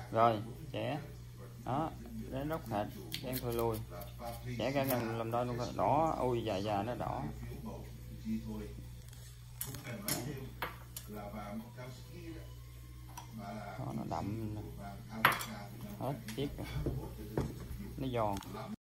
Rồi chẻ đó, đến nút thịt đen thôi lui, chẻ cả làm đôi luôn, đỏ, ui già già nó đỏ. Đó, nó đậm hết chiếc rồi. Nó giòn.